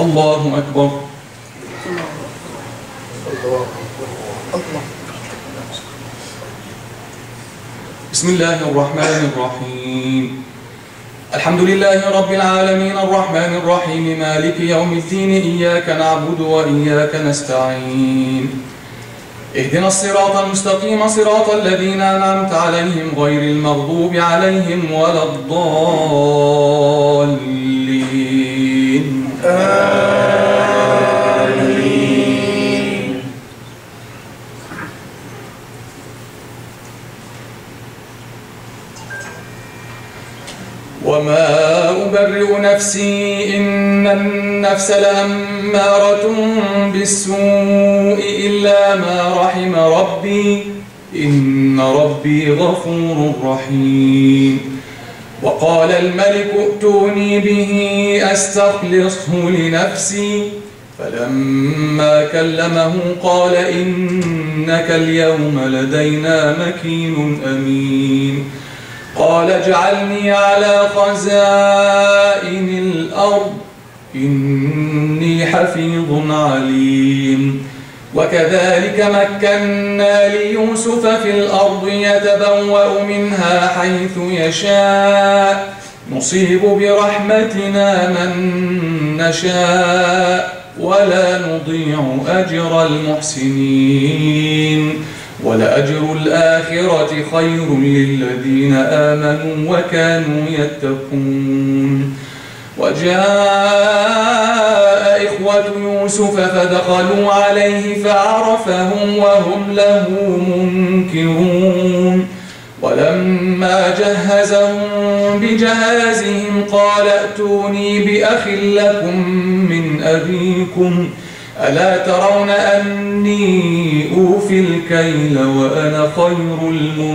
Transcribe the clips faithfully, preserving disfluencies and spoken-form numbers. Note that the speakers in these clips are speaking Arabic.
الله أكبر. بسم الله الرحمن الرحيم. الحمد لله رب العالمين الرحمن الرحيم مالك يوم الدين إياك نعبد وإياك نستعين اهدنا الصراط المستقيم صراط الذين أنعمت عليهم غير المغضوب عليهم ولا الضالين آمين. وما أبرئ نفسي إن النفس لأمارة بالسوء إلا ما رحم ربي إن ربي غفور رحيم. وقال الملك ائتوني به أستخلصه لنفسي فلما كلمه قال إنك اليوم لدينا مكين أمين. قال اجعلني على خزائن الأرض إني حفيظ عليم. وكذلك مكنا ليوسف في الأرض يتبوأ منها حيث يشاء نصيب برحمتنا من نشاء ولا نضيع أجر المحسنين ولأجر الآخرة خير للذين آمنوا وكانوا يتقون. وجاء إخوة يوسف فدخلوا عليه فعرفهم وهم له منكرون. ولما جهزهم بجهازهم قال ائتوني بأخ لكم من أبيكم ألا ترون أني أوفي الكيل وأنا خير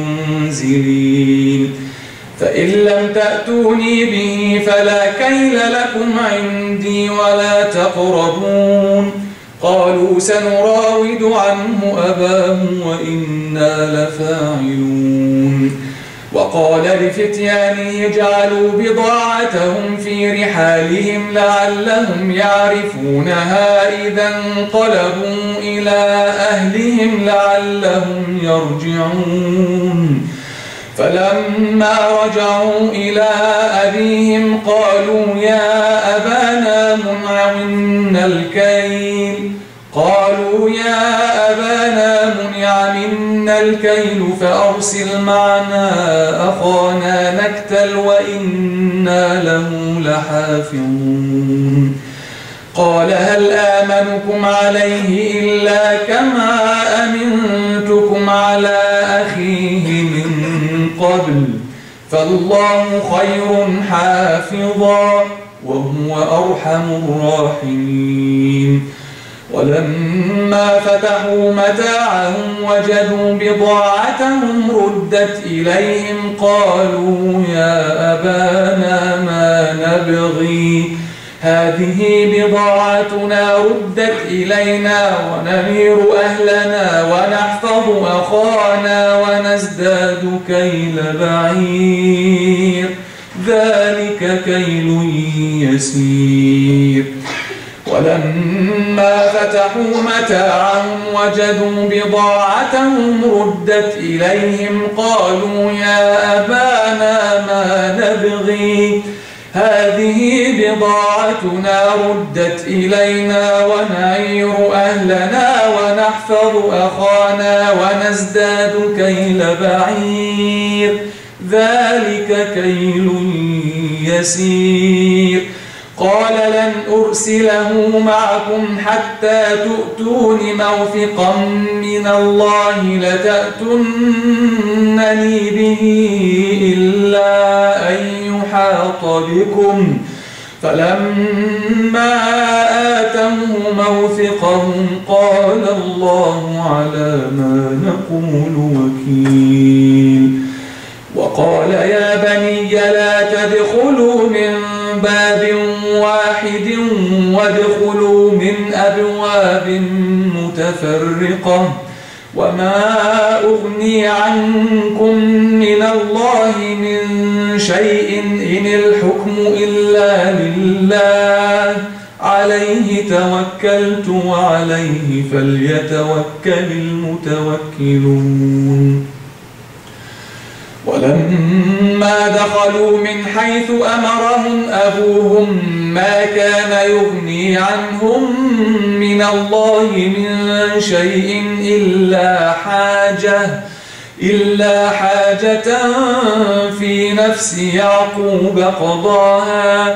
المنزلين. فإن لم تأتوني به فلا كيل لكم عندي ولا تقربون. قالوا سنراود عنه أباه وإنا لفاعلون. وقال لفتيانه اجعلوا بضاعتهم في رحالهم لعلهم يعرفونها إذا انقلبوا إلى أهلهم لعلهم يرجعون. فلما رجعوا إلى أبيهم قالوا يا أبانا منع منا الكيل قالوا يا أبانا منع منا الكيل فأرسل معنا أخانا نكتل وإنا له لحافظون. قال هل آمنكم عليه إلا كما أمنتكم على أخيه من قبل فالله خير حافظا وهو أرحم الراحمين. ولما فتحوا متاعهم وجدوا بضاعتهم ردت إليهم قالوا يا أبانا ما نبغي هذه بضاعتنا ردت إلينا ونمير أهلنا ونحفظ أخانا ونزداد كيل بعير ذلك كيل يسير. ولما فتحوا متاعهم وجدوا بضاعتهم ردت إليهم قالوا يا أبانا ما نبغي هذه بضاعتنا ردت إلينا ونعير أهلنا ونحفظ أخانا ونزداد كيل بعير ذلك كيل يسير. قال لن أرسله معكم حتى تؤتون موثقا من الله لتأتونني به إلا أن يحاط بكم. فلما آتوه موثقهم قال الله على ما نقول وكيل. وقال يا بني لا تدخلوا من باب واحد وادخلوا من أبواب متفرقة وما أغني عنكم من الله من شيء إن الحكم إلا لله عليه توكلت وعليه فليتوكل المتوكلون. ولما دخلوا من حيث أمرهم أبوهم ما كان يغني عنهم من الله من شيء إلا حاجة إلا حاجة في نفس يعقوب قضاها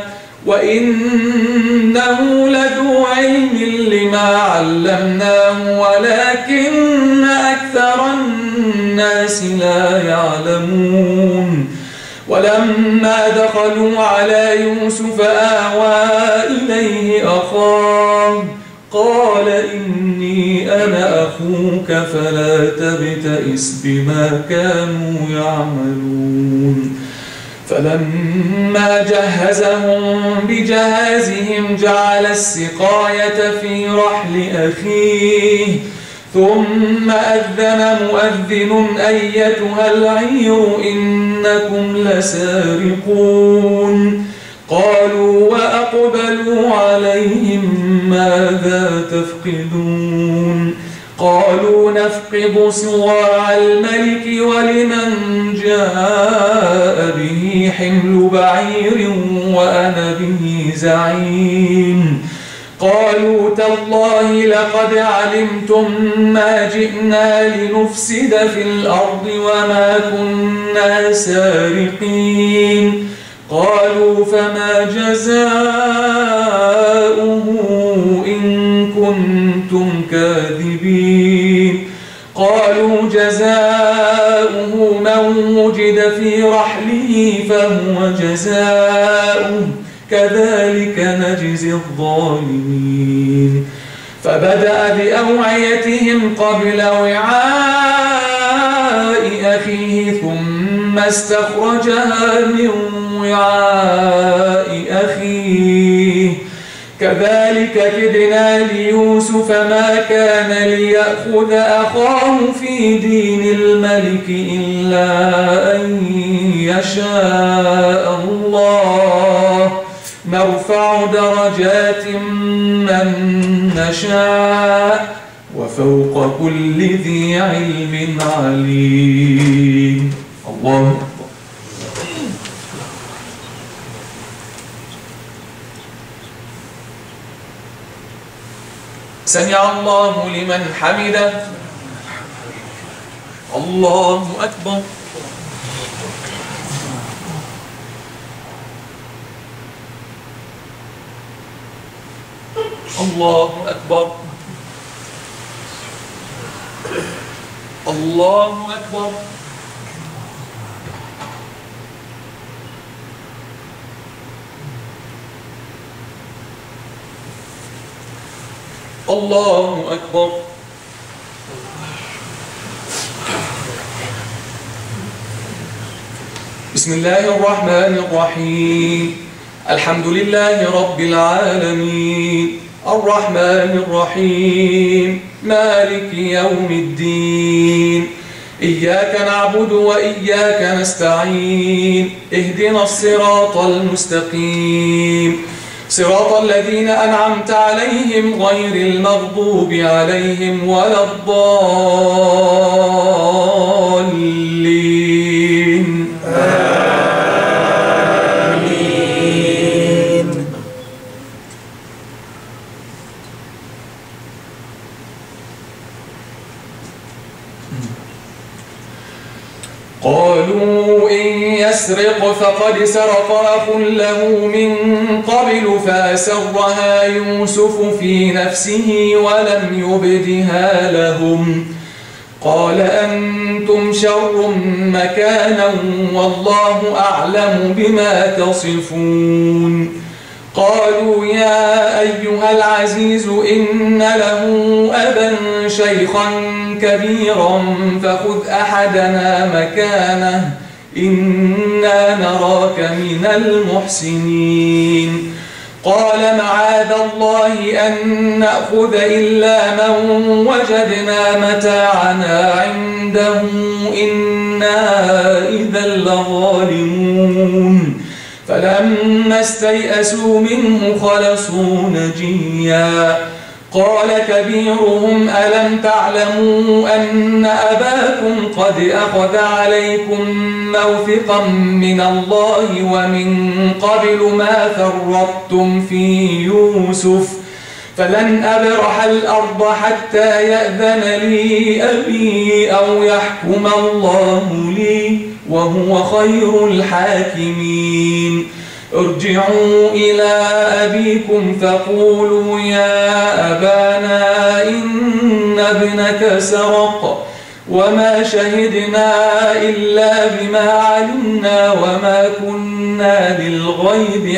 وإنه لذو علم لما علمناه ولكن أكثر الناس لا يعلمون. ولما دخلوا على يوسف آوى إليه أخاه قال إني أنا أخوك فلا تبتئس بما كانوا يعملون. فلما جهزهم بجهازهم جعل السقاية في رحل أخيه ثم أذن مؤذن أيتها العير إنكم لسارقون. قالوا وأقبلوا عليهم ماذا تفقدون؟ قالوا نفقد صواع الملك ولمن جاء به حمل بعير وأنا به زعيم. قالوا تالله لقد علمتم ما جئنا لنفسد في الأرض وما كنا سارقين. قالوا فما جزاؤه إن كنتم كاذبين؟ قالوا جزاؤه من وجد في رحله فهو جزاؤه كذلك نجزي الظالمين. فبدأ بأوعيتهم قبل وعاء أخيه ثم استخرجها من وعاء أخيه كذلك كدنا ليوسف ما كان ليأخذ أخاه في دين الملك إلا أن يشاء الله نرفع درجات من نشاء وفوق كل ذي علم عليم. الله سمع الله لمن حمده. الله أكبر. الله أكبر. الله أكبر. الله أكبر. بسم الله الرحمن الرحيم. الحمد لله رب العالمين الرحمن الرحيم مالك يوم الدين إياك نعبد وإياك نستعين اهدنا الصراط المستقيم صراط الذين أنعمت عليهم غير المغضوب عليهم ولا الضالين. آمين. قالوا إن يسرق فقد سرق أخ له من قبل فأسرها يوسف في نفسه ولم يبدها لهم قال أنتم شر مكانا والله أعلم بما تصفون. قالوا يا أيها العزيز إن له أبا شيخا كبيرا فخذ أحدنا مكانه إنا نراك من المحسنين. قال معاذ الله أن نأخذ إلا من وجدنا متاعنا عنده إنا إذا لظالمون. فلما استيئسوا منه خلصوا نجيا قال كبيرهم ألم تعلموا أن أباكم قد أخذ عليكم موثقا من الله ومن قبل ما فرطتم في يوسف فلن أبرح الأرض حتى يأذن لي أبي أو يحكم الله لي وهو خير الحاكمين ارجعوا إلى أبيكم فقولوا يا أبانا إن ابنك سرق وما شهدنا إلا بما علمنا وما كنا للغيب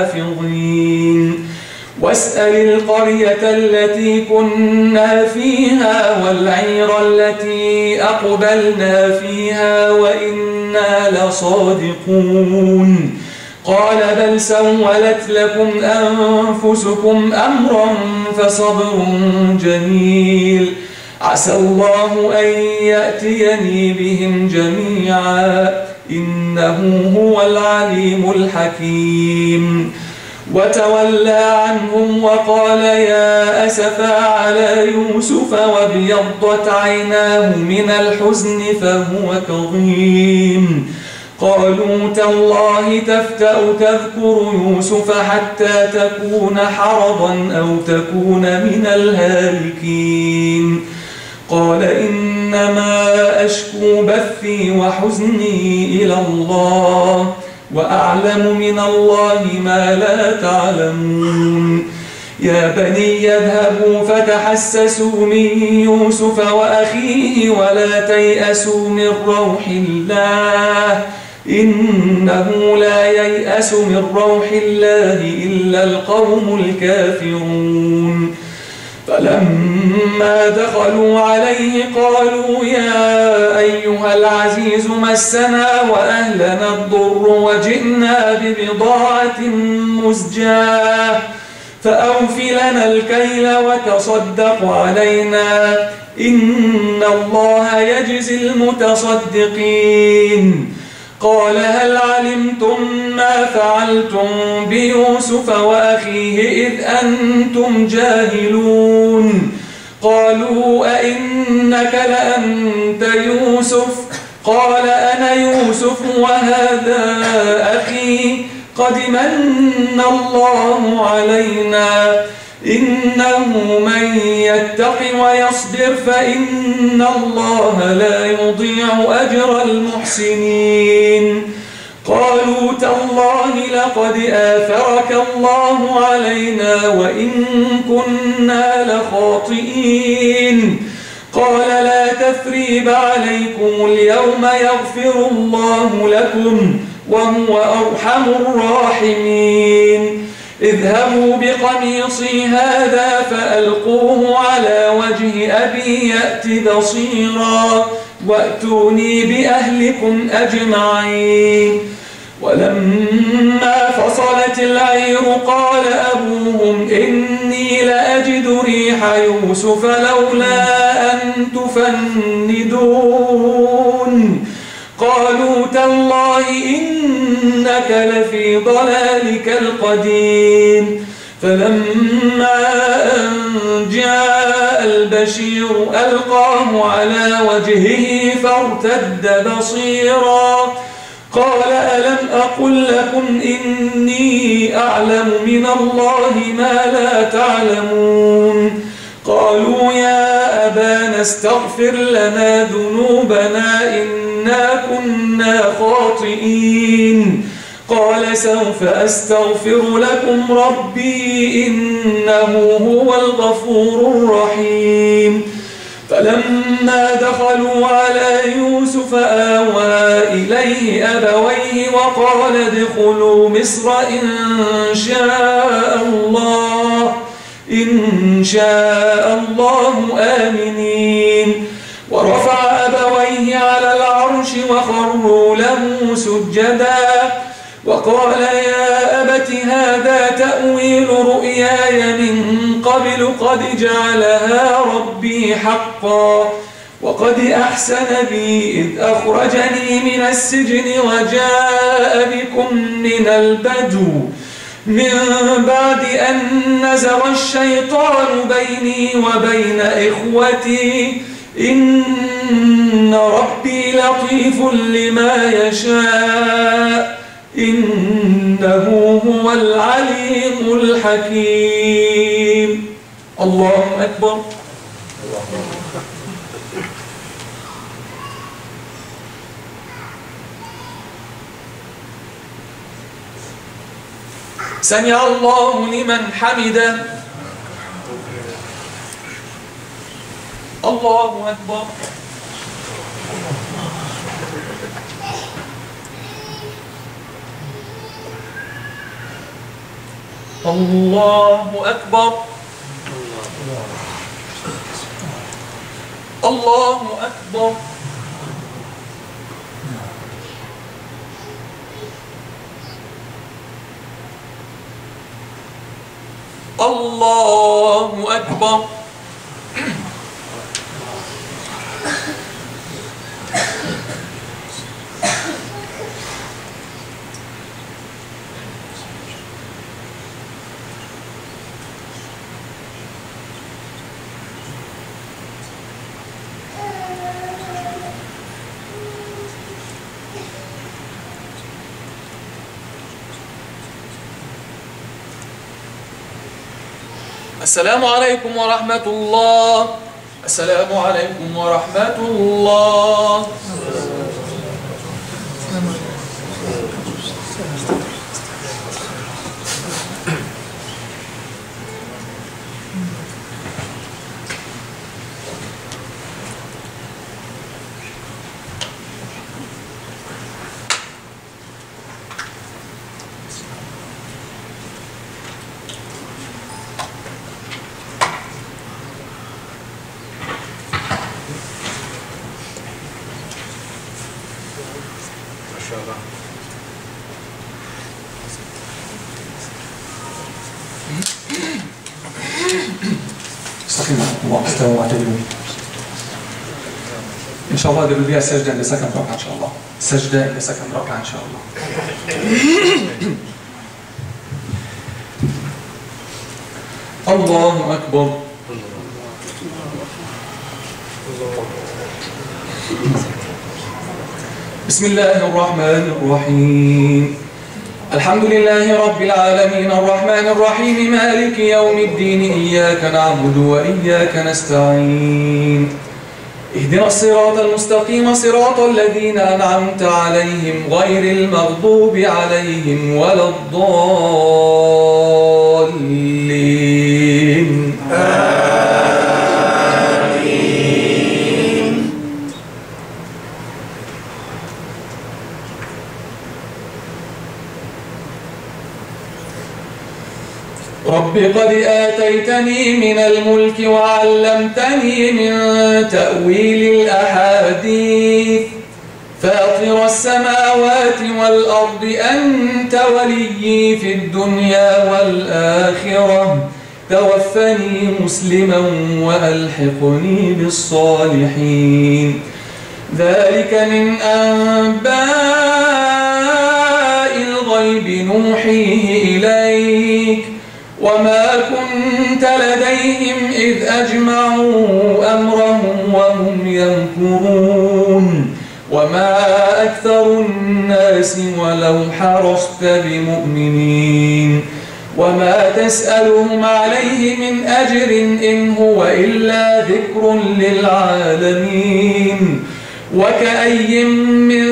حافظين واسأل القرية التي كنا فيها والعير التي أقبلنا فيها وإنا لصادقون قال بل سولت لكم أنفسكم أمرا فصبر جميل عسى الله أن يأتيني بهم جميعا إنه هو العليم الحكيم وتولى عنهم وقال يا أسفا على يوسف وابيضت عيناه من الحزن فهو كظيم قالوا تالله تفتأ تذكر يوسف حتى تكون حرضا أو تكون من الهالكين قال إنما أشكو بثي وحزني إلى الله وأعلم من الله ما لا تعلمون يا بني اذهبوا فتحسسوا من يوسف وأخيه ولا تيأسوا من روح الله إنه لا ييأس من روح الله إلا القوم الكافرون فلما دخلوا عليه قالوا يا أيها العزيز مسنا وأهلنا الضر وجئنا ببضاعة مزجاة فأوف لنا الكيل وتصدق علينا إن الله يجزي المتصدقين قال هل علمتم ما فعلتم بيوسف وأخيه إذ أنتم جاهلون قالوا أئنك لأنت يوسف قال أنا يوسف وهذا أخي قد من الله علينا إنه من يتق ويصبر فإن الله لا يضيع أجر المحسنين قالوا تالله لقد آثرك الله علينا وإن كنا لخاطئين قال لا تثريب عليكم اليوم يغفر الله لكم وهو أرحم الراحمين اذهبوا بقميصي هذا فألقوه على وجه أبي يأت بصيرا وأتوني بأهلكم أجمعين ولما فصلت العير قال أبوهم إني لأجد ريح يوسف لولا أن تفندون قالوا تالله إنك لفي ضلالك القديم فلما أن جاء البشير ألقاه على وجهه فارتد بصيرا قال ألم أقل لكم إني أعلم من الله ما لا تعلمون قالوا يا أبانا استغفر لنا ذنوبنا إنا كنا خاطئين قال سوف أستغفر لكم ربي إنه هو الغفور الرحيم فلما دخلوا على يوسف آوى إليه أبويه وقال ادخلوا مصر إن شاء الله إن شاء الله آمنين ورفع أبويه على العرش وخروا له سجدا وقال يا أبت هذا تأويل رؤياي من قبل قد جعلها ربي حقا وقد أحسن بي إذ أخرجني من السجن وجاء بكم من البدو من بعد أن نزغ الشيطان بيني وبين إخوتي إن ربي لطيف لما يشاء إنه هو العليم الحكيم. الله أكبر. سمع الله لمن حمده. الله أكبر. الله أكبر. الله أكبر. الله أكبر. السلام عليكم ورحمة الله. السلام عليكم ورحمة الله. استووا واعتدلوا. إن شاء الله ديروا ليها السجدة اللي سكن ركعة إن شاء الله. السجدة اللي سكن ركعة إن شاء الله. الله أكبر. بسم الله الرحمن الرحيم. الحمد لله رب العالمين الرحمن الرحيم مالك يوم الدين إياك نعبد وإياك نستعين اهدنا الصراط المستقيم صراط الذين أنعمت عليهم غير المغضوب عليهم ولا الضالين. رب قد آتيتني من الملك وعلمتني من تأويل الأحاديث فاطر السماوات والأرض أنت وليي في الدنيا والآخرة توفني مسلما وألحقني بالصالحين. ذلك من أنباء الغيب نوحيه إليك وما كنت لديهم إذ أجمعوا أمرهم وهم يمكرون وما أكثر الناس ولو حرصت بمؤمنين وما تسألهم عليه من أجر إن هو إلا ذكر للعالمين. وكأي من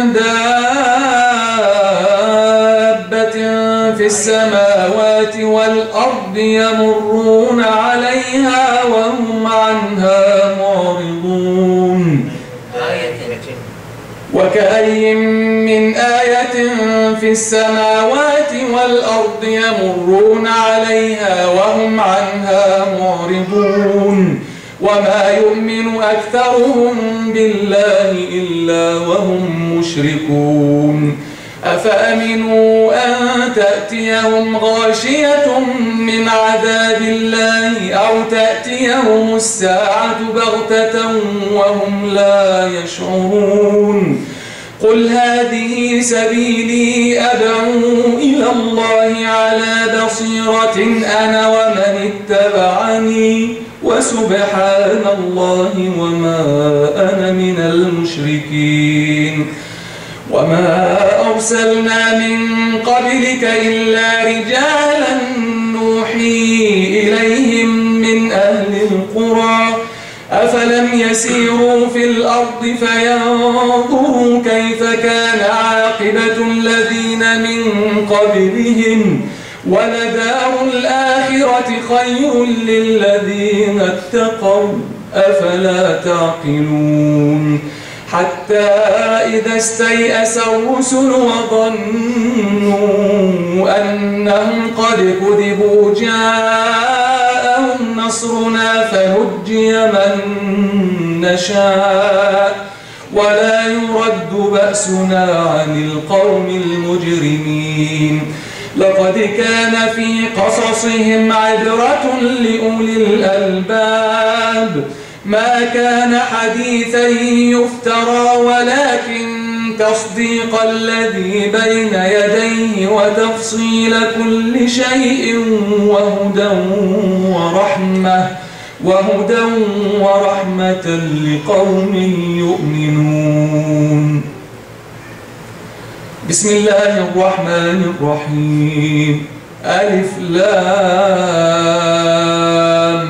دابة في السماوات والأرض يمرون عليها وهم عنها معرضون. وكأي من آية في السماوات والأرض يمرون عليها وهم عنها معرضون وما يؤمن أكثرهم بالله إلا وهم مشركون. أفأمنوا أن تأتيهم غاشية من عذاب الله أو تأتيهم الساعة بغتة وهم لا يشعرون قل هذه سبيلي أدعو إلى الله على بصيرة أنا ومن اتبعني وسبحان الله وما أنا من المشركين وما أرسلنا من قبلك إلا رجالا نوحي إليهم من أهل القرى أفلم يسيروا في الأرض فينظروا كيف كان عاقبة الذين من قبلهم ولدار الآخرة خير للذين اتقوا أفلا تعقلون حتى إذا استيأس الرسل وظنوا أنهم قد كذبوا جاءهم نصرنا فنجي من نشاء ولا يرد بأسنا عن القوم المجرمين لقد كان في قصصهم عبرة لأولي الألباب ما كان حديثا يفترى ولكن تصديق الذي بين يديه وتفصيل كل شيء وهدى ورحمة وهدى ورحمة لقوم يؤمنون بسم الله الرحمن الرحيم ألف لام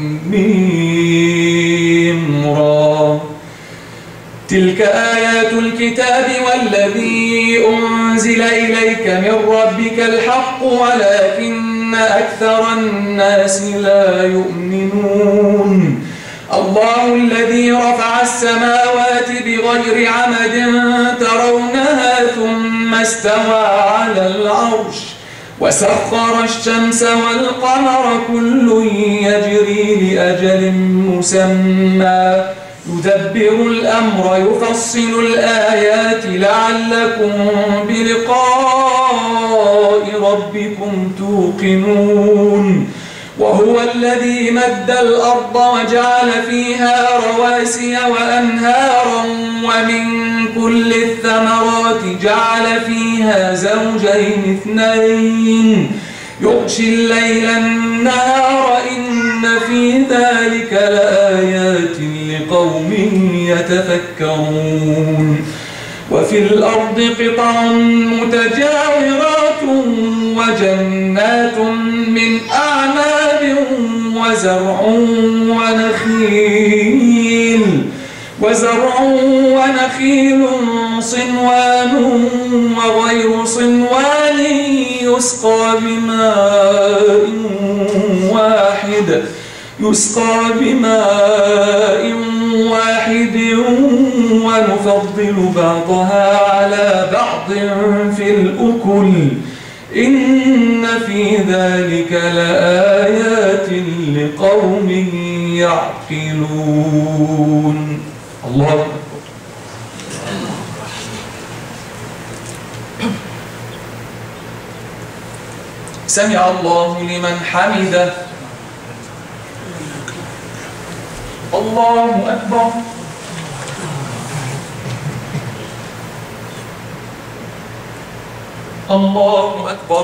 ميم را تلك آيات الكتاب والذي أنزل إليك من ربك الحق ولكن أكثر الناس لا يؤمنون الله الذي رفع السماوات بغير عمد ترونها ثم استوى على العرش وسخر الشمس والقمر كل يجري لأجل مسمى يدبر الأمر يفصل الآيات لعلكم بلقاء ربكم توقنون وهو الذي مد الأرض وجعل فيها رواسي وأنهارا ومن كل الثمرات جعل فيها زوجين اثنين يغشي الليل النهار إن في ذلك لآيات لقوم يتفكرون وفي الأرض قطع متجاورات وجنات من أعناب وزرع ونخيل وزرع ونخيل صنوان وغير صنوان يسقى بماء واحد يسقى بماء واحد ونفضل بعضها على بعض في الأكل إن في ذلك لآيات لقوم يعقلون الله أكبر. سمع الله لمن حمده الله أكبر. الله أكبر.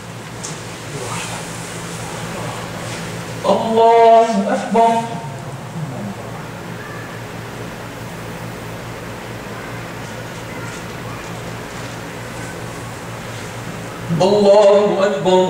الله أكبر. الله أكبر.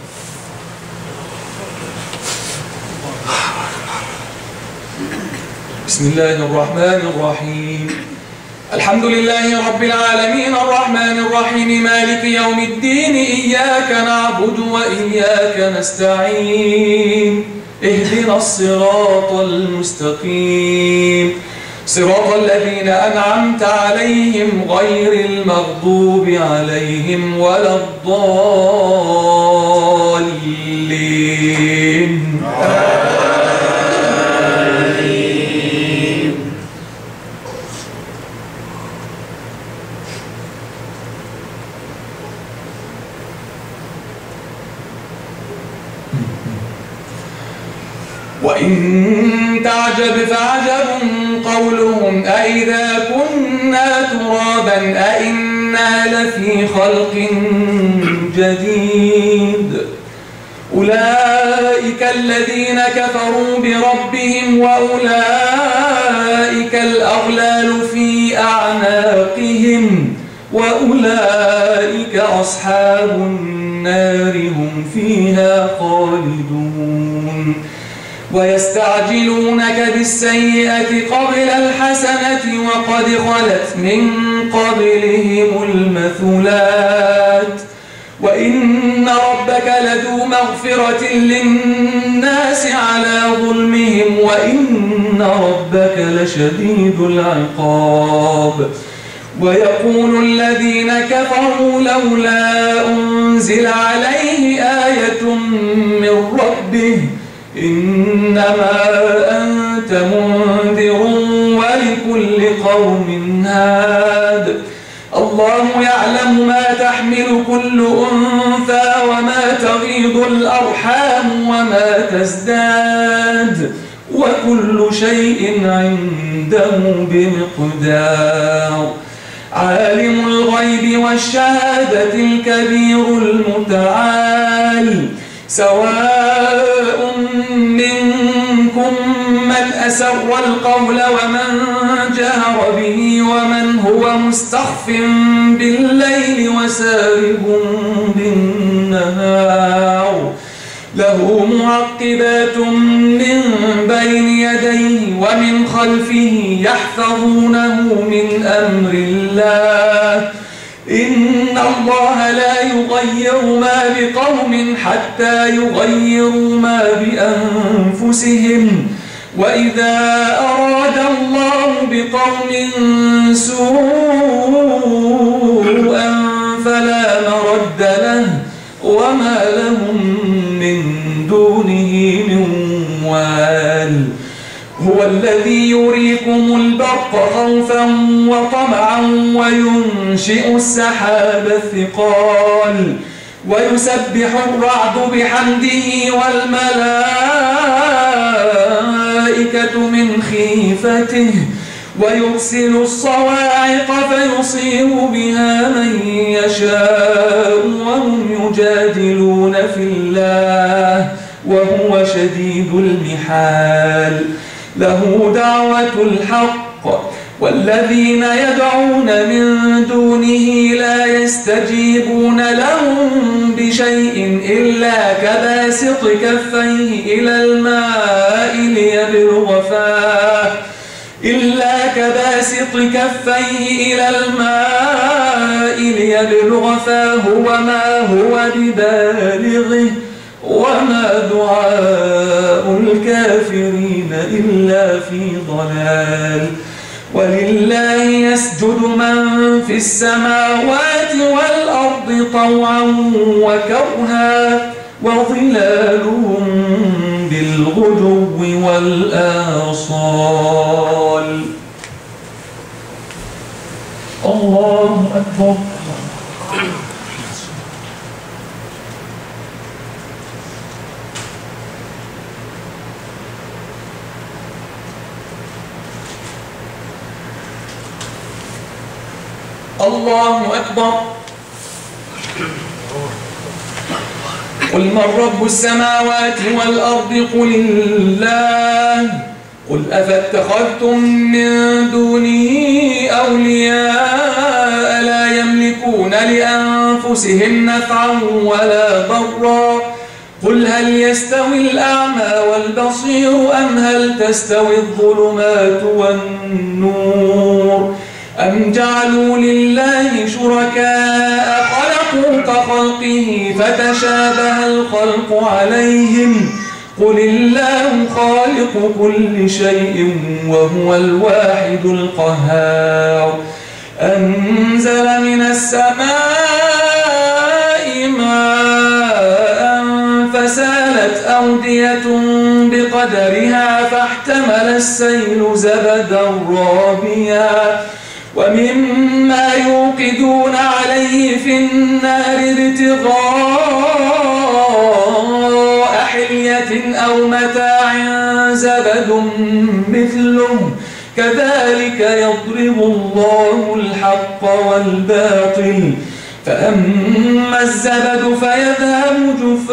بسم الله الرحمن الرحيم الحمد لله رب العالمين الرحمن الرحيم مالك يوم الدين إياك نعبد وإياك نستعين اهدنا الصراط المستقيم صراط الذين أنعمت عليهم غير المغضوب عليهم ولا الضالين وإن تعجب فعجب قولهم أإذا كنا ترابا أإنا لفي خلق جديد. أولئك الذين كفروا بربهم وأولئك الأغلال في أعناقهم وأولئك أصحاب النار هم فيها خالدون. ويستعجلونك بالسيئة قبل الحسنة وقد خلت من قبلهم المثلات وإن ربك لذو مغفرة للناس على ظلمهم وإن ربك لشديد العقاب. ويقول الذين كفروا لولا أنزل عليه آية من ربه إنما أنت منذر ولكل قوم هاد. الله يعلم ما تحمل كل أنثى وما تغيض الأرحام وما تزداد وكل شيء عنده بمقدار. عالم الغيب والشهادة الكبير المتعال. سواء منكم من أسر القول ومن جهر به ومن هو مستخف بالليل وسارب بالنهار. له معقبات من بين يديه ومن خلفه يحفظونه من أمر الله. إن الله لا يغير ما بقوم حتى يغيروا ما بأنفسهم وإذا أراد الله بقوم سوءا فلا مرد له وما لهم من دونه من وال. هو الذي يريكم البرق خوفا وطمعا وينشئ السحاب الثقال ويسبح الرعد بحمده والملائكة من خيفته ويرسل الصواعق فيصيب بها من يشاء وهم يجادلون في الله وهو شديد المحال. له دعوة الحق والذين يدعون من دونه لا يستجيبون لهم بشيء إلا كباسط كفيه إلى الماء ليبلغ فاه إلا كباسط كفيه إلى الماء ليبلغ فاه وما هو ببالغه وما دعاء الكافرين إلا في ضلال. ولله يسجد من في السماوات والأرض طوعا وكرها وظلالهم بالغدو والآصال. الله أكبر. الله أكبر. قل من رب السماوات والأرض قل الله قل أفاتخذتم من دونه أولياء لا يملكون لأنفسهم نفعا ولا ضرا قل هل يستوي الأعمى والبصير أم هل تستوي الظلمات والنور أم جعلوا لله شركاء خلقوا كخلقه فتشابه الخلق عليهم قل الله خالق كل شيء وهو الواحد القهار. أنزل من السماء ماء فسالت أودية بقدرها فاحتمل السيل زبدا رابيا ومما يوقدون عليه في النار ابتغاء حلية زينة أو متاع زبد مثله كذلك يضرب الله الحق والباطل فأما الزبد فيذهب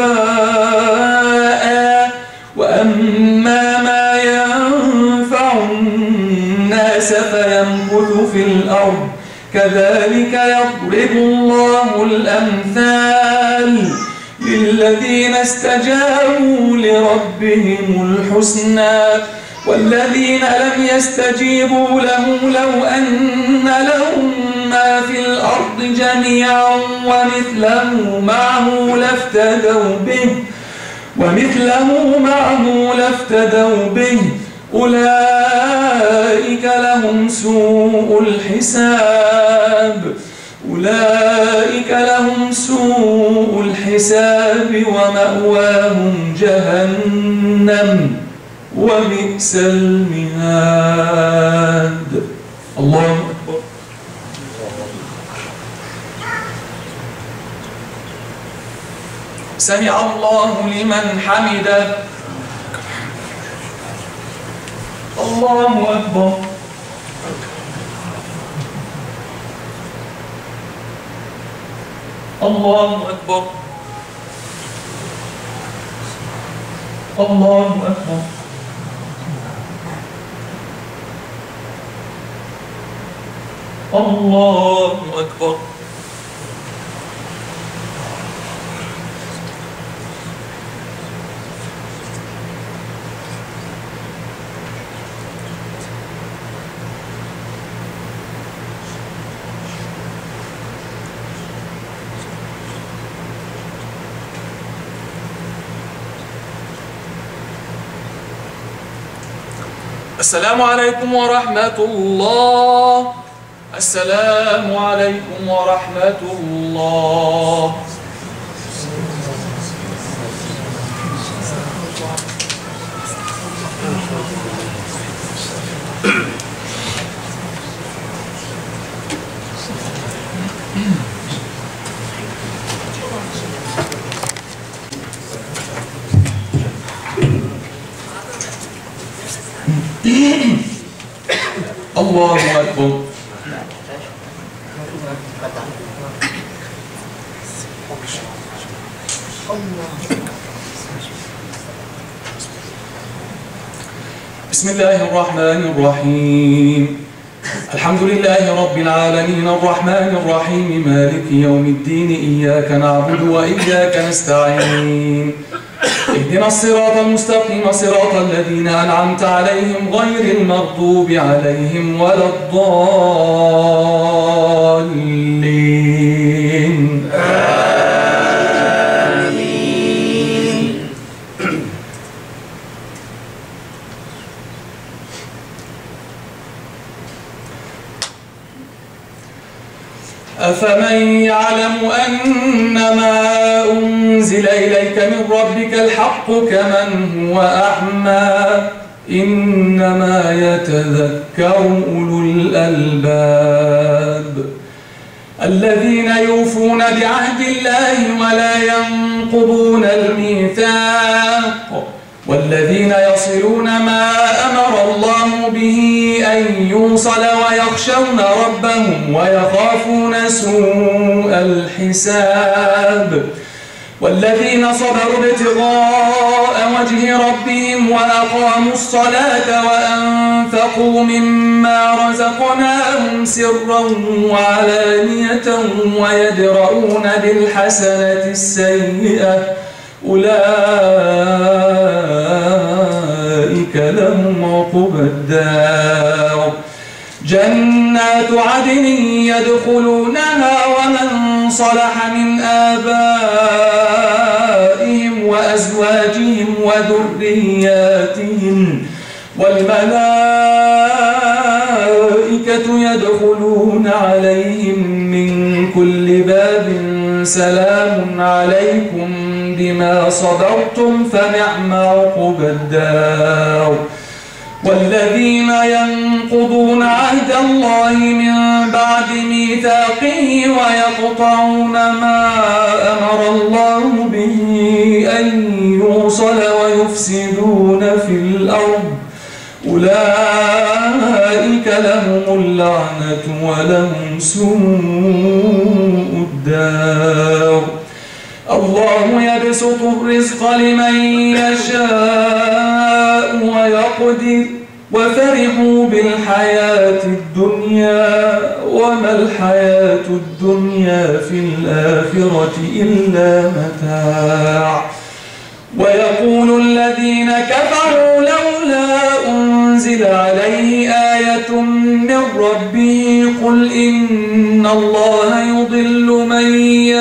جفاء وأما ما ينفع الناس فيمكث في الأرض كذلك يضرب الله الأمثال للذين استجابوا لربهم الحسنى والذين لم يستجيبوا له لو أن لهم ما في الأرض جميعا ومثله معه لافتدوا به ومثله معه لافتدوا به أولئك لهم سوء الحساب أولئك لهم سوء الحساب ومأواهم جهنم وبئس المهاد. الله أكبر. سمع الله لمن حمده. الله أكبر. الله أكبر. الله أكبر. الله أكبر. السلام عليكم ورحمة الله. السلام عليكم ورحمة الله. الله أكبر. بسم الله الرحمن الرحيم. الحمد لله رب العالمين الرحمن الرحيم مالك يوم الدين إياك نعبد وإياك نستعين اهدنا الصراط المستقيم صراط الذين أنعمت عليهم غير المغضوب عليهم ولا الضالين آمين. أفمن يعلم أنما أنزل إليك من ربك الحق كمن هو أعمى إنما يتذكر أولو الألباب الذين يوفون بعهد الله ولا ينقضون الميثاق والذين يصلون ما أمر الله به أن يوصل ويخشون ربهم ويخافون سوء الحساب والذين صبروا ابتغاء وجه ربهم وأقاموا الصلاة وأنفقوا مما رزقناهم سرا وعلانية ويدرؤون بالحسنة السيئة أولئك لهم عقبى الدار جنات عدن يدخلونها ومن صلح من آبائهم وأزواجهم وذرياتهم والملائكة يدخلون عليهم من كل باب سلام عليكم بما صبرتم فنعم عقبى الدار والذين ينقضون عهد الله من بعد ميثاقه ويقطعون ما أمر الله به أن يوصل الرسل ويفسدون في الأرض أولئك لهم اللعنة ولهم سوء الدار. الله يبسط الرزق لمن يشاء ويقدر وفرحوا بالحياة الدنيا وما الحياة الدنيا في الآخرة إلا متاع. ويقول الذين كفروا لولا أنزل عليه آية من ربه قل إن الله يضل من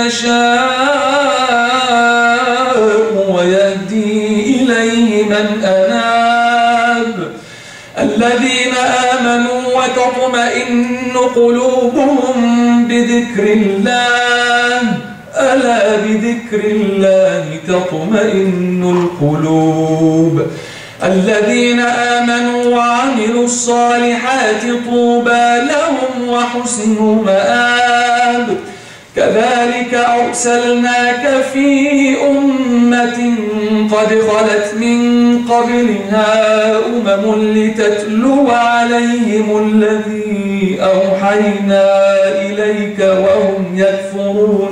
يشاء ويهدي إليه من أناب الذين آمنوا وتطمئن قلوبهم بذكر الله ألا بذكر الله تطمئن القلوب الذين آمنوا وعملوا الصالحات طوبى لهم وحسن مآب. كذلك أرسلناك في أمة قد خلت من قبلها أمم لتتلو عليهم الذي أوحينا إليك وهم يكفرون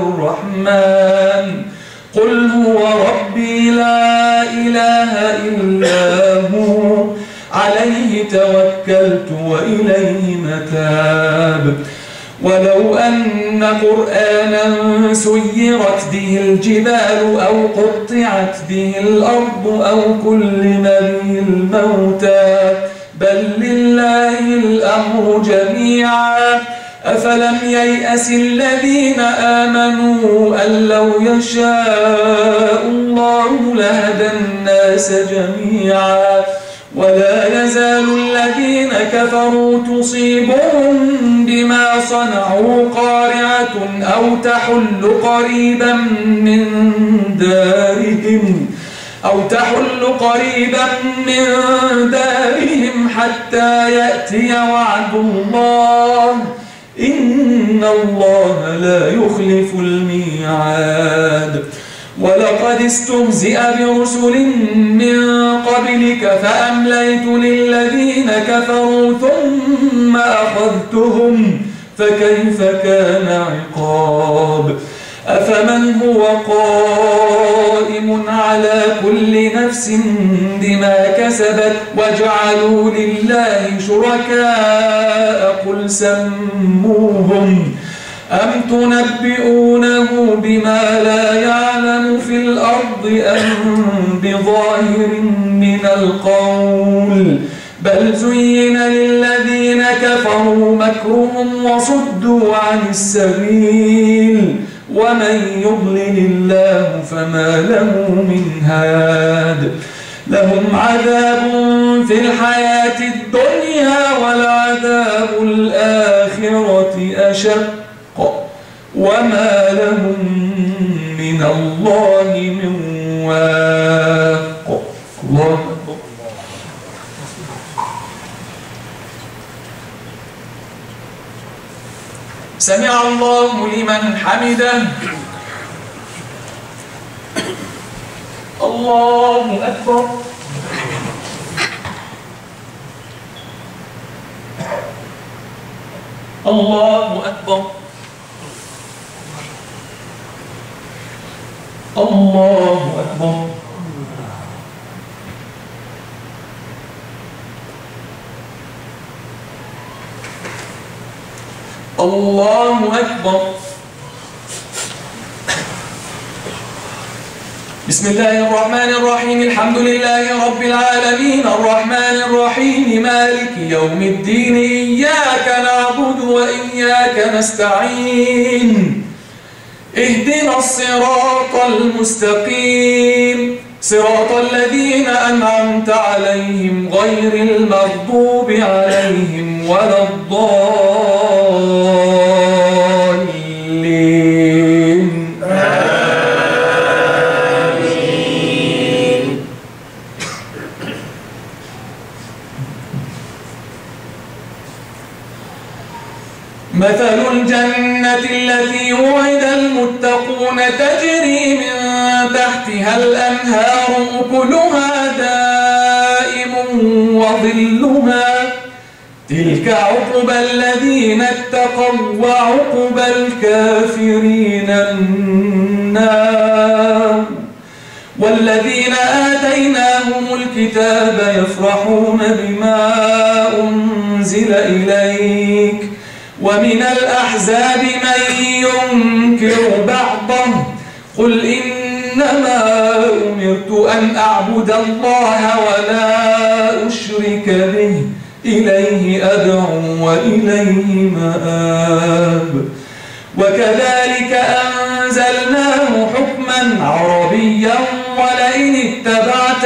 بالرحمن قل هو ربي لا إله إلا هو عليه توكلت وإليه متاب. ولو أن قرآنا سيرت به الجبال أو قطعت به الأرض أو كلم به الموتى بل لله الأمر جميعا أفلم ييأس الذين آمنوا أن لو يشاء الله لهدى الناس جميعا ولا يزال الذين كفروا تصيبهم بما صنعوا قارعة أو تحل قريبا من دارهم أو تحل قريبا من دارهم حتى يأتي وعد الله إن الله لا يخلف الميعاد. ولقد استهزئ برسل من قبلك فأمليت للذين كفروا ثم أخذتهم فكيف كان عقاب. أفمن هو قائم على كل نفس بما كسبت وجعلوا لله شركاء قل سموهم أم تنبئونه بما لا يعلم في الأرض أم بظاهر من القول بل زين للذين كفروا مكرهم وصدوا عن السبيل ومن يضلل الله فما له من هاد. لهم عذاب في الحياة الدنيا ولعذاب الآخرة أشق وما لهم من الله من واق. الله سمع الله لمن حمده. الله أكبر. الله أكبر. الله أكبر. الله أكبر. بسم الله الرحمن الرحيم الحمد لله رب العالمين الرحمن الرحيم مالك يوم الدين إياك نعبد وإياك نستعين اهدنا الصراط المستقيم صراط الذين أنعمت عليهم غير المغضوب عليهم ولا الضالين. آمين. مثل الجنة التي وعد المتقون تجري من تحتها الأنهار أكلها دائم وظلها تلك عقبى الذين اتقوا وعقبى الكافرين النار والذين آتيناهم الكتاب يفرحون بما أنزل إليك ومن الأحزاب من ينكر بعضه قل إنما أمرت أن أعبد الله ولا أشرك به إليه أدعو وإليه مآب وكذلك أنزلناه حكما عربيا ولئن اتبعت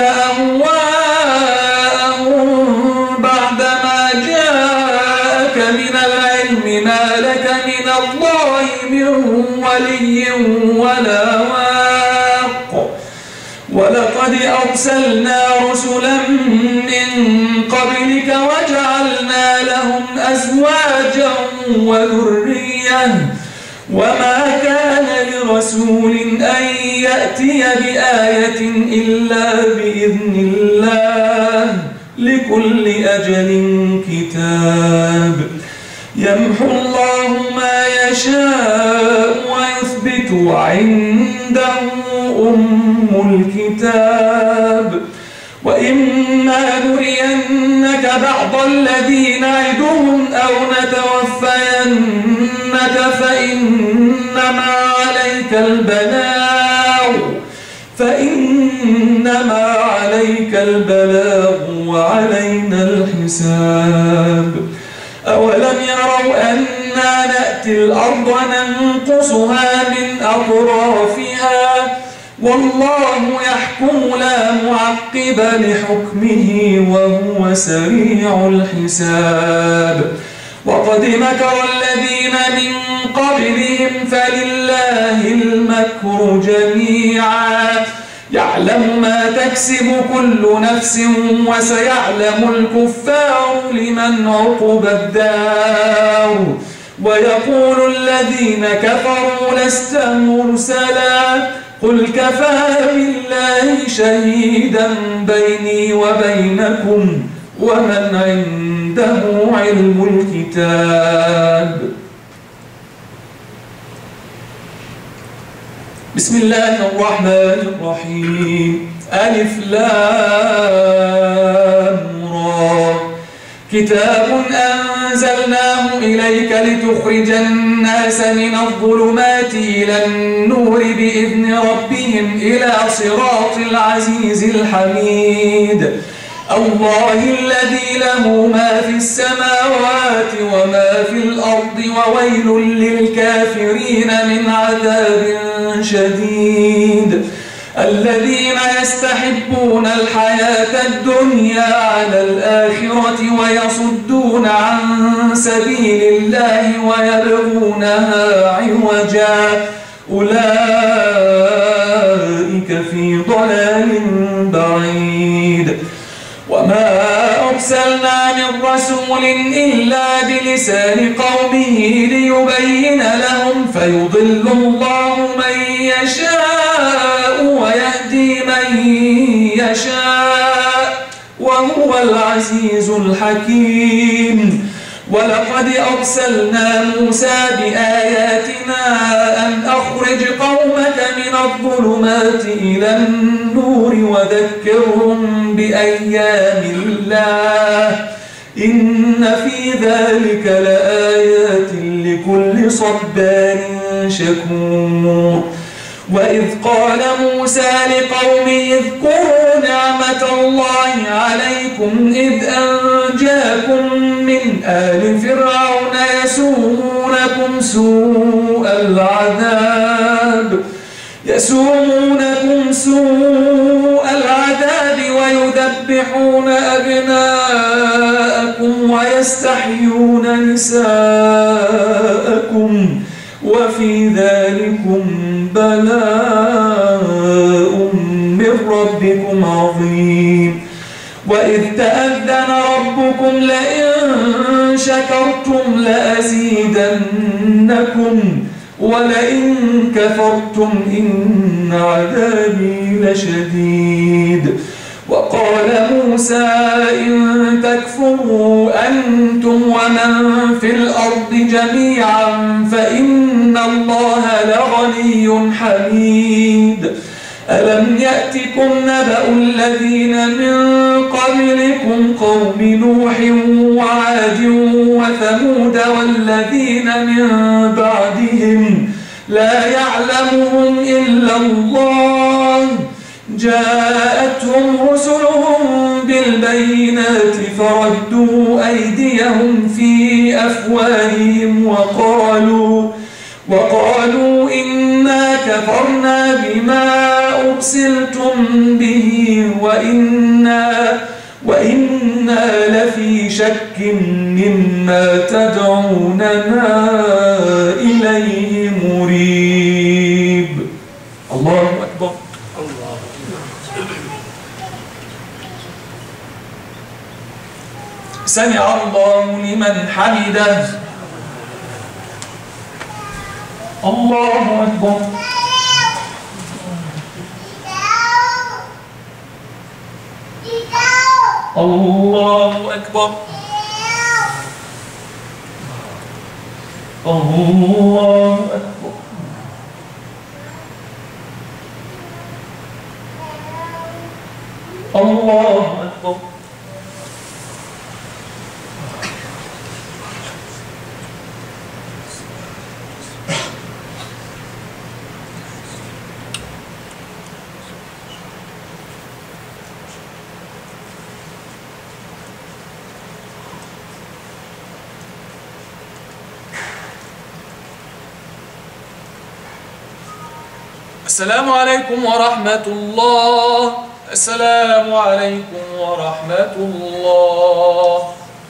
أهواءهم بعدما جاءك من العلم ما لك من الله من ولي ولا واق ولقد أرسلنا رسلا من قبلك وجعلنا لهم أزواجا وذرية وما كان لرسول أن يأتي بآية إلا بإذن الله لكل أجل كتاب يمحو الله ما يشاء ويثبت وعنده أم الكتاب وإما نرينك بعض الذي نعدهم أو نتوفينك فإنما عليك البلاغ فإنما عليك البلاغ وعلينا الحساب أولم يروا أنا نأتي الأرض ننقصها من أطرافها والله يحكم لا معقب لحكمه وهو سريع الحساب وقد مكر الذين من قبلهم فلله المكر جميعا يعلم ما تكسب كل نفس وسيعلم الكفار لمن عقبى الدار ويقول الذين كفروا لست مرسلا قل كفى بالله شهيدا بيني وبينكم ومن عنده علم الكتاب بسم الله الرحمن الرحيم ألف لام را كتاب أنزلناه إليك لتخرج الناس من الظلمات إلى النور بإذن ربهم إلى صراط العزيز الحميد الله الذي له ما في السماوات وما في الأرض وويل للكافرين من عذاب شديد الذين يستحبون الحياة الدنيا على الآخرة ويصدون عن سبيل الله ويبغونها عوجا أولئك في ضلال بعيد وما أرسلنا من رسول إلا بلسان قومه ليبين لهم فيضل الله من يشاء ويهدي من يشاء وهو العزيز الحكيم ولقد أرسلنا موسى بآياتنا أن أخرج قومك من الظلمات إلى النور وذكرهم بأيام الله إن في ذلك لآيات لكل صبار شكور وإذ قال موسى لقومه اذكروا نعمة الله عليكم إذ أنجاكم من آل فرعون يسومونكم سوء العذاب يسومونكم سوء العذاب ويذبحون أبناءكم ويستحيون نساءكم وفي ذلكم بلاء من ربكم عظيم وإذ تأذن ربكم لئن شكرتم لأزيدنكم ولئن كفرتم إن عذابي لشديد. وقال موسى إن تكفروا أنتم ومن في الأرض جميعا فإن الله لغني حميد. ألم يأتكم نبأ الذين من قبلكم قوم نوح وعاد وثمود والذين من بعدهم لا يعلمهم إلا الله جاءتهم رسلهم بالبينات فردوا أيديهم في أفواههم وقالوا وقالوا إنا كفرنا بما أرسلتم به وإنا, وإنا لفي شك مما تدعوننا إليه مريب. الله أكبر. سمع الله لمن حمده. الله أكبر. الله أكبر. الله أكبر. الله أكبر. السلام عليكم ورحمة الله. السلام عليكم ورحمة الله.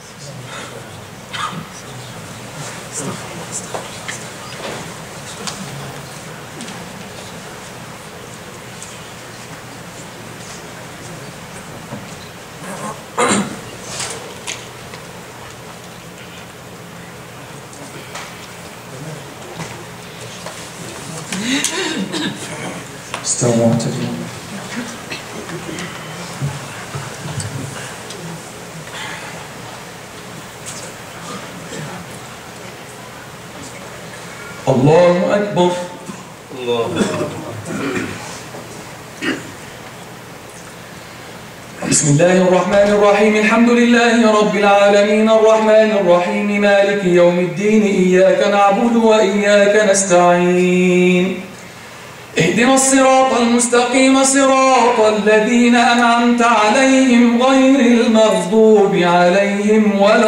استووا واعتدلوا. الله أكبر. الله بسم الله الرحمن الرحيم. الحمد لله رب العالمين الرحمن الرحيم مالك يوم الدين إياك نعبد وإياك نستعين اهدنا الصراط المستقيم صراط الذين أنعمت عليهم غير المغضوب عليهم ولا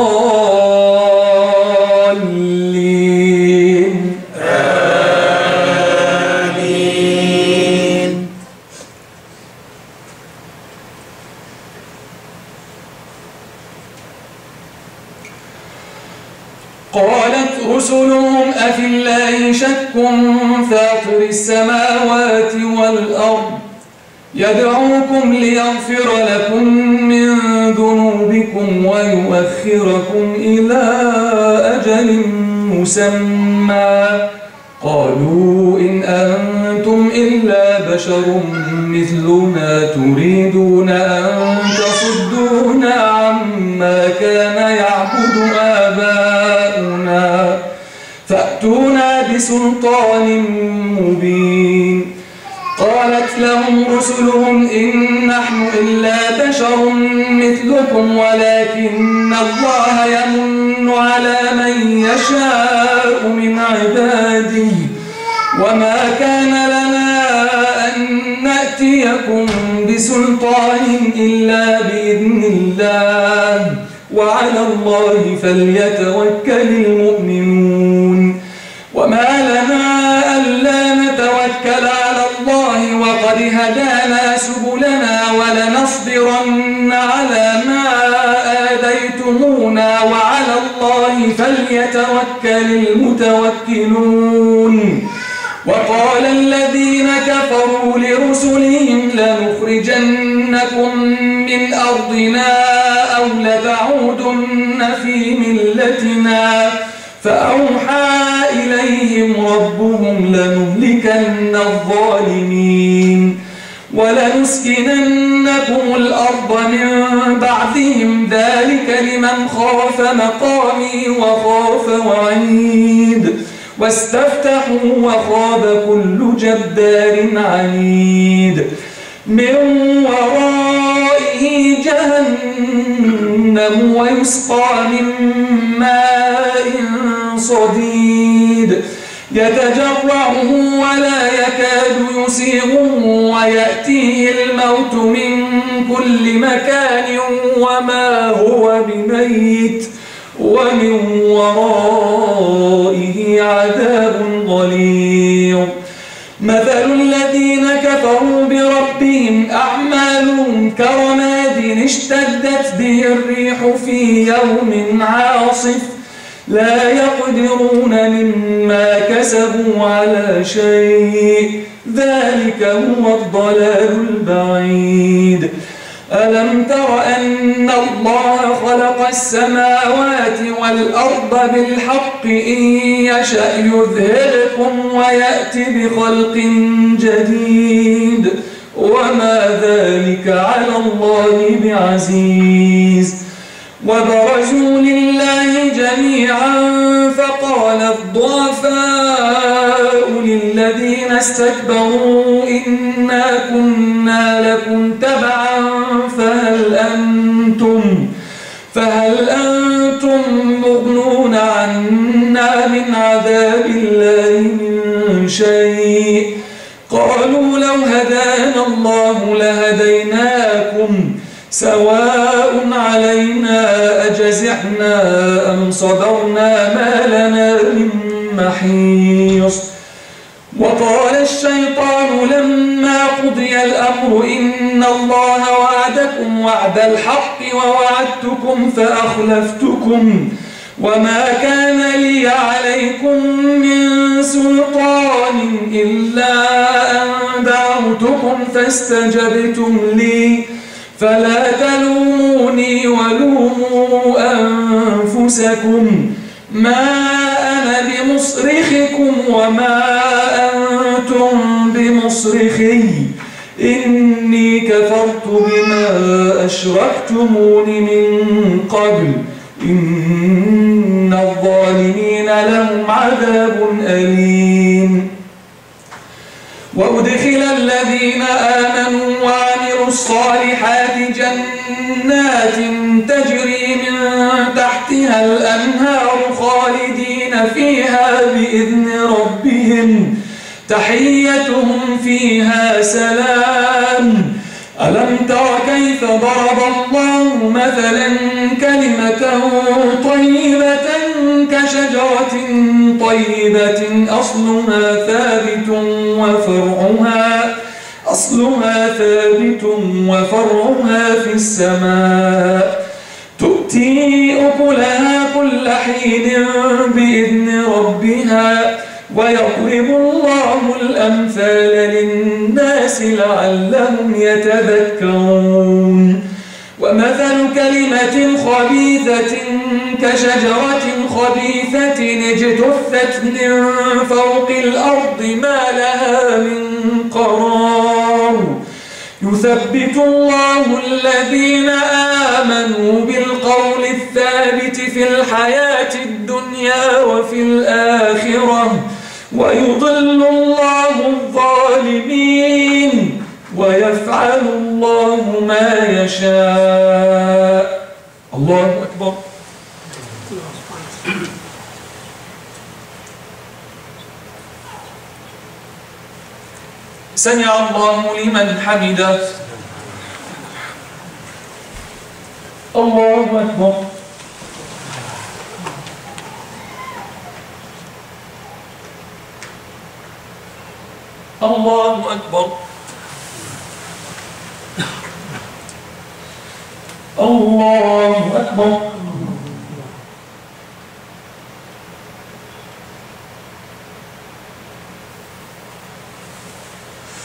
الضالين آمين. قالت رسلهم أفي الله شك فاطر السماوات والأرض يدعوكم ليغفر لكم من ذنوبكم ويؤخركم إلى أجل مسمى قالوا إن أنتم إلا بشر مثلنا تريدون أن تصدونا عما كان يعبد آباؤنا فأتونا بسلطان مبين. قالت لهم رسلهم إن نحن إلا بشر مثلكم ولكن الله يمن على من يشاء من عباده وما كان لنا أن نأتيكم بسلطان إلا بإذن الله وعلى الله فليتوكل المؤمنون. وما لنا ألا نتوكل على الله وقد هدانا سبلنا ولنصبرن على ما آذيتمونا وعلى الله فليتوكل المتوكلون. وقال الذين كفروا لرسلهم لنخرجنكم من أرضنا أو لتعودن في ملتنا فأوحى إليهم ربهم لنهلكن الظالمين ولنسكننكم الأرض من بعدهم ذلك لمن خاف مقامي وخاف وعيد واستفتحوا وخاب كل جبار عنيد من ورائه جهنم ويسقى من ماء صديد يتجرعه ولا يكاد يسيغه ويأتيه الموت من كل مكان وما هو بميت ومن ورائه عذاب غليظ مثل الذين كفروا بربهم أعمالهم كرماد اشتدت به الريح في يوم عاصف لا يقدرون مما كسبوا على شيء ذلك هو الضلال البعيد ألم تر أن الله خلق السماوات والأرض بالحق إن يشأ يذهبكم ويأتي بخلق جديد وما ذلك على الله بعزيز وبرزوا لله جميعا فقال الضعفاء للذين استكبروا إنا كنا لكم تبعا فهل أنتم فهل أنتم مغنون عنا من عذاب الله من شيء قالوا لو هدانا الله لهديناكم سواء علينا أجزعنا أم صبرنا ما لنا من محيص وقال الشيطان لما قضي الأمر إن الله وعدكم وعد الحق ووعدتكم فأخلفتكم وما كان لي عليكم من سلطان إلا أن دعوتكم فاستجبتم لي فلا تلوموني ولوموا أنفسكم ما أنا بمصرخكم وما أنتم بمصرخي إني كفرت بما أشركتمون من قبل إن الظالمين لهم عذاب أليم وأدخل الذين آمنوا وعملوا الصالحات جنات تجري من تحتها الأنهار خالدين فيها بإذن ربهم تحيتهم فيها سلام ألم تر كيف ضرب الله مثلا كلمة طيبة كشجرة طيبة أصلها ثابت وفرعها أصلها ثابت وفرعها في السماء تؤتي أكلها كل حين بإذن ربها ويضرب الله الأمثال للناس لعلهم يتذكرون ومثل كلمة خبيثة كشجرة خبيثة اجتثت من فوق الأرض ما لها من قرار يثبت الله الذين آمنوا بالقول الثابت في الحياة الدنيا وفي الآخرة ويضل الله الظالمين ويفعل الله ما يشاء الله أكبر سمع الله لمن حمده الله أكبر الله أكبر الله أكبر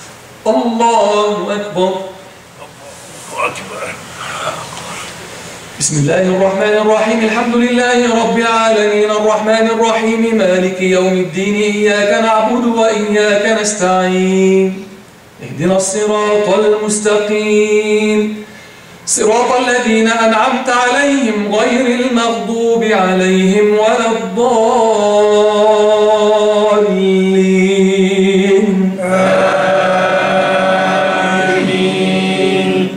الله أكبر بسم الله الرحمن الرحيم الحمد لله رب العالمين الرحمن الرحيم مالك يوم الدين إياك نعبد وإياك نستعين اهدنا الصراط المستقيم صراط الذين أنعمت عليهم غير المغضوب عليهم ولا الضالين آمين.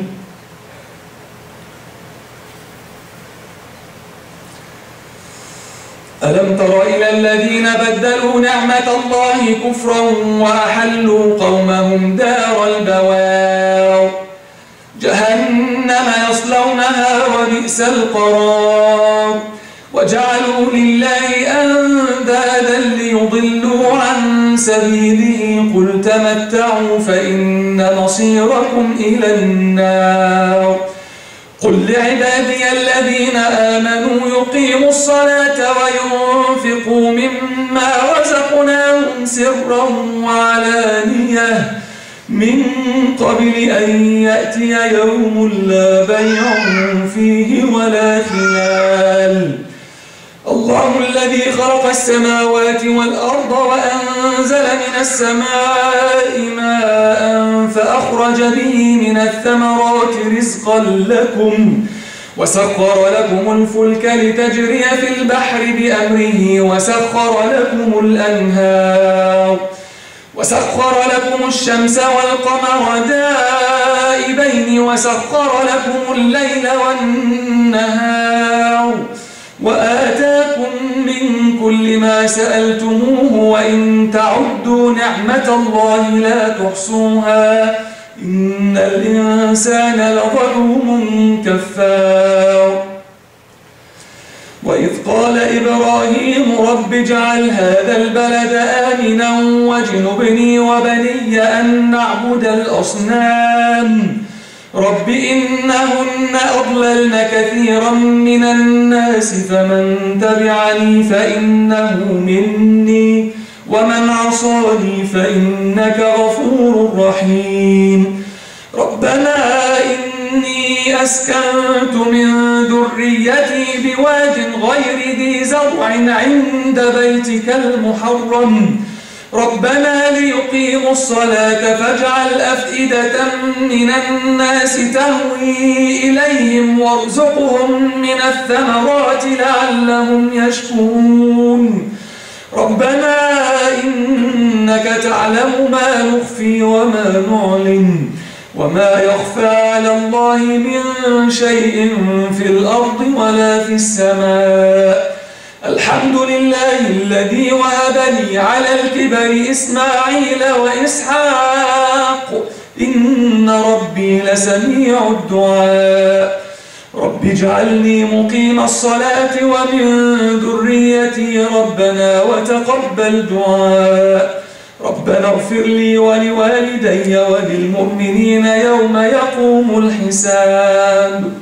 ألم تر إلى الذين بدلوا نعمة الله كفرا وأحلوا قومهم دار البوار جهنم يصلونها وبئس القرار وجعلوا لله أندادا ليضلوا عن سبيله قل تمتعوا فإن مصيركم إلى النار قل لعبادي الذين آمنوا يقيموا الصلاة وينفقوا مما رزقناهم سرا وعلانية من قبل أن يأتي يوم لا بيع فيه ولا خلال الله الذي خلق السماوات والأرض وأنزل من السماء ماء فأخرج به من الثمرات رزقا لكم وسخر لكم الفلك لتجري في البحر بأمره وسخر لكم الأنهار وسخر لكم الشمس والقمر دائبين وسخر لكم الليل والنهار وآتاكم من كل ما سألتموه وإن تعدوا نعمة الله لا تحصوها إن الإنسان لظلوم كفار وإذ قال إبراهيم رب اجعل هذا البلد آمنا واجنبني وبني أن نعبد الأصنام رب إنهن أضللن كثيرا من الناس فمن تبعني فإنه مني ومن عصاني فإنك غفور رحيم ربنا إني أسكنت من ذريتي بواد غير ذي زرع عند بيتك المحرم ربنا ليقيموا الصلاة فاجعل أفئدة من الناس تهوي إليهم وارزقهم من الثمرات لعلهم يشكرون ربنا إنك تعلم ما نخفي وما نعلن وما يخفى على الله من شيء في الأرض ولا في السماء الحمد لله الذي وهب لي على الكبر إسماعيل وإسحاق إن ربي لسميع الدعاء رب اجعلني مقيم الصلاة ومن ذريتي ربنا وتقبل دعاء ربنا اغفر لي ولوالدي وللمؤمنين يوم يقوم الحساب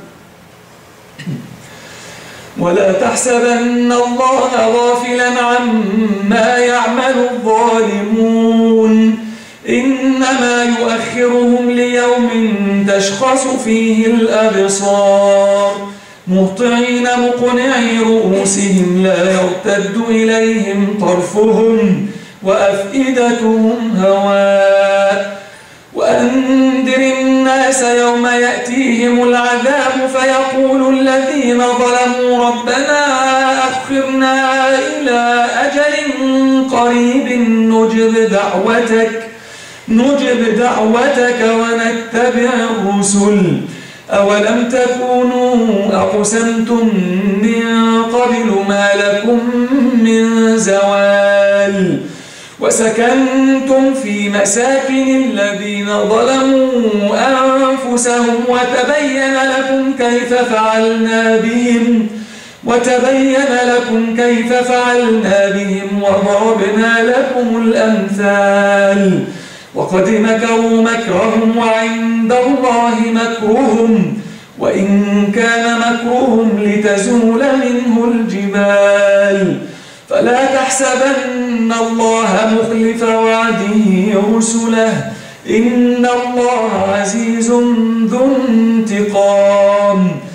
ولا تحسبن الله غافلا عما يعمل الظالمون إنما يؤخرهم ليوم تشخص فيه الأبصار مهطعين مقنعي رؤوسهم لا يرتد إليهم طرفهم وأفئدتهم هواء وأنذر الناس يوم يأتيهم العذاب فيقول الذين ظلموا ربنا أخرنا إلى أجل قريب نجب دعوتك نجب دعوتك ونتبع الرسل أولم تكونوا أقسمتم من قبل ما لكم من زوال وسكنتم في مساكن الذين ظلموا أنفسهم وتبين لكم كيف فعلنا بهم وتبين لكم كيف فعلنا بهم وضربنا لكم الأمثال وقد مكروا مكرهم وعند الله مكرهم وإن كان مكرهم لتزول منه الجبال فلا تحسبن الله مخلف وعده رسله إن الله عزيز ذو انتقام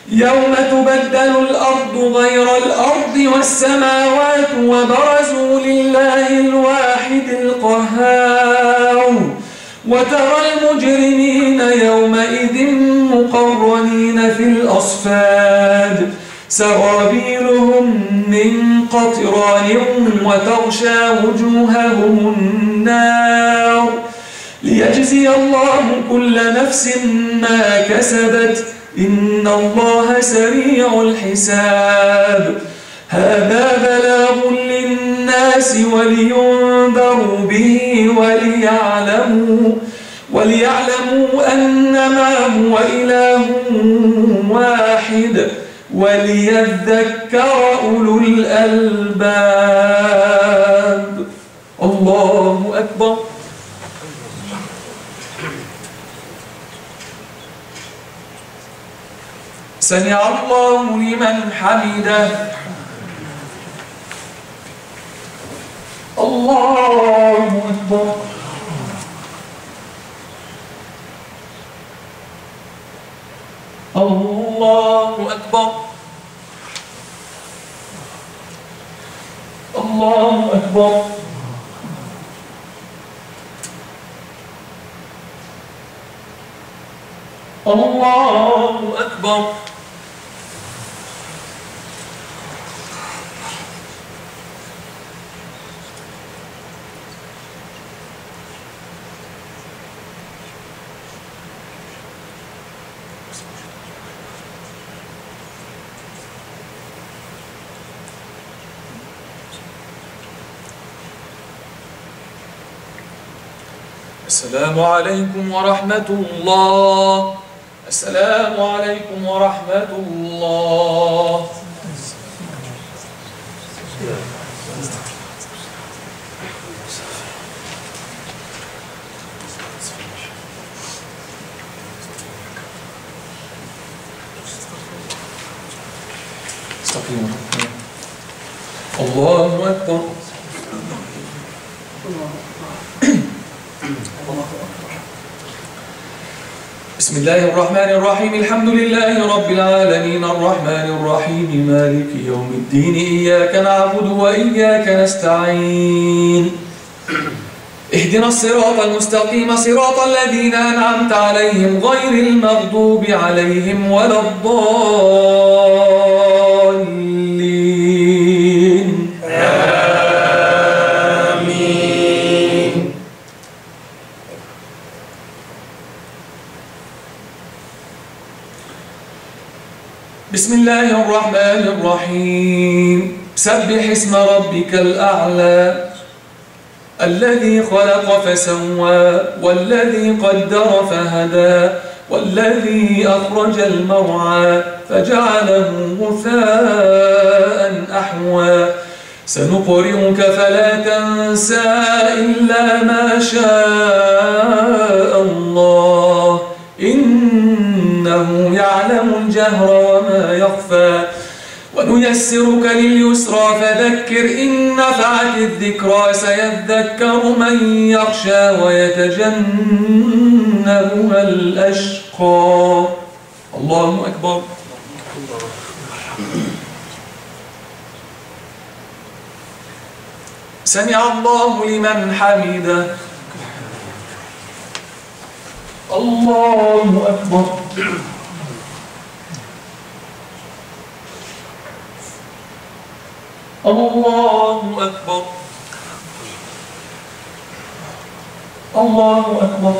يوم تبدل الأرض غير الأرض والسماوات وبرزوا لله الواحد القهار وترى المجرمين يومئذ مقرنين في الأصفاد سرابيلهم من قطران وتغشى وجوههم النار ليجزي الله كل نفس ما كسبت إن الله سريع الحساب هذا بلاغ للناس ولينذروا به وليعلموا وليعلموا أنما هو إله واحد وليذكر أولو الألباب الله أكبر. سمع الله لمن حمده. الله أكبر. الله أكبر. الله أكبر. الله أكبر. السلام عليكم ورحمة الله. السلام عليكم ورحمة الله. استقيموا. الله أكبر. بسم الله الرحمن الرحيم الحمد لله رب العالمين الرحمن الرحيم مالك يوم الدين إياك نعبد وإياك نستعين اهدنا الصراط المستقيم صراط الذين أنعمت عليهم غير المغضوب عليهم ولا الضالين آمين. بسم الله الرحمن الرحيم سبح اسم ربك الأعلى الذي خلق فسوى والذي قدر فهدى والذي أخرج المرعى فجعله غثاء أحوى سنقرئك فلا تنسى إلا ما شاء الله إنه يعلم الجهر وما يخفى ونيسرك لليسرى فذكر إن نفعت الذكرى سيذكر من يخشى ويتجنبها الأشقى. الله أكبر. سمع الله لمن حمده. الله أكبر. الله أكبر. الله أكبر.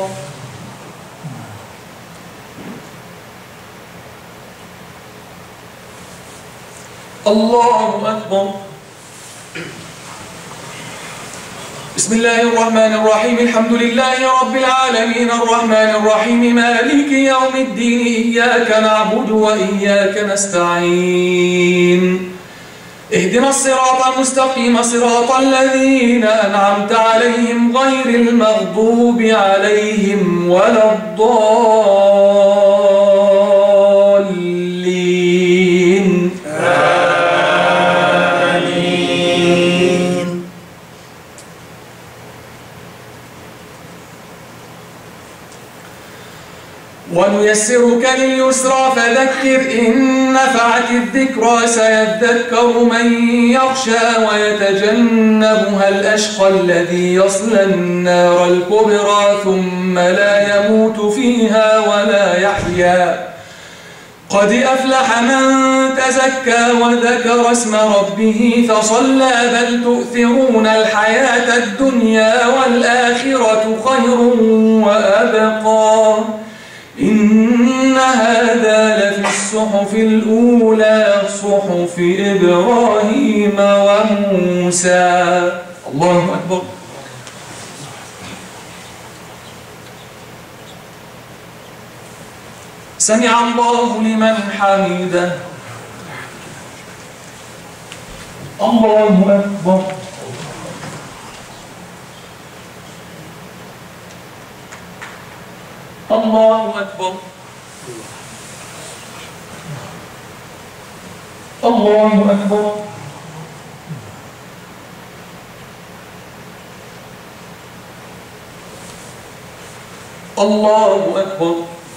الله أكبر. بسم الله الرحمن الرحيم الحمد لله رب العالمين الرحمن الرحيم مالك يوم الدين إياك نعبد وإياك نستعين اهدنا الصراط المستقيم صراط الذين أنعمت عليهم غير المغضوب عليهم ولا الضالين آمين. ونيسرك لليسرى فذكر إن نفعت الذكرى سيذكر من يخشى ويتجنبها الأشقى الذي يصلى النار الكبرى ثم لا يموت فيها ولا يحيا قد أفلح من تزكى وذكر اسم ربه فصلى بل تؤثرون الحياة الدنيا والآخرة خير وأبقى إن هذا لفي الصحف الأولى صحف إبراهيم وموسى. الله أكبر. سمع الله لمن حمده. الله أكبر. الله أكبر. الله أكبر. الله أكبر.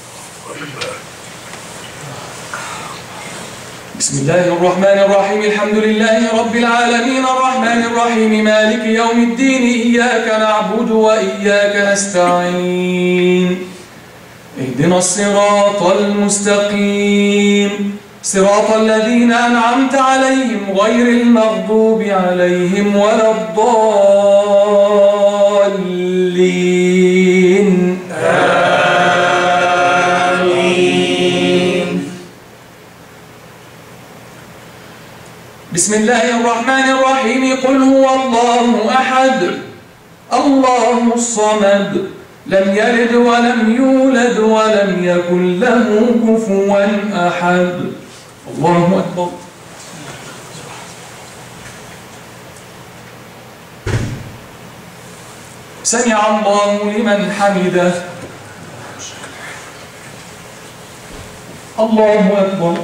بسم الله الرحمن الرحيم. الحمد لله رب العالمين الرحمن الرحيم مالك يوم الدين إياك نعبد وإياك نستعين اهدنا الصراط المستقيم صراط الذين أنعمت عليهم غير المغضوب عليهم ولا الضالين آمين. بسم الله الرحمن الرحيم. قل هو الله أحد الله الصمد لم يلد ولم يولد ولم يكن له كفوا أحد. الله أكبر. سمع الله لمن حمده. الله أكبر.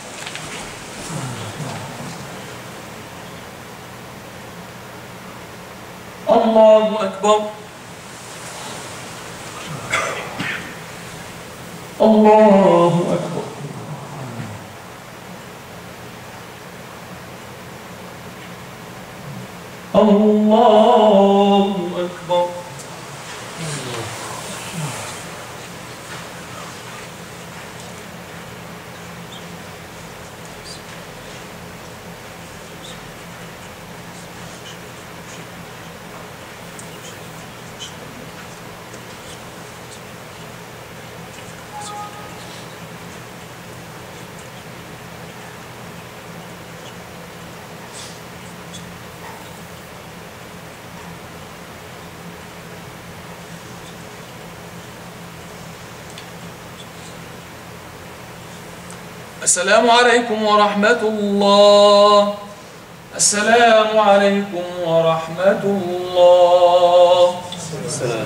الله أكبر. الله أكبر. الله أكبر. السلام عليكم ورحمة الله. السلام عليكم ورحمة الله. السلام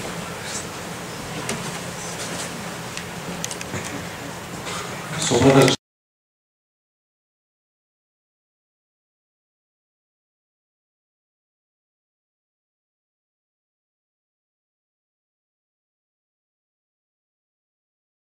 Sonra da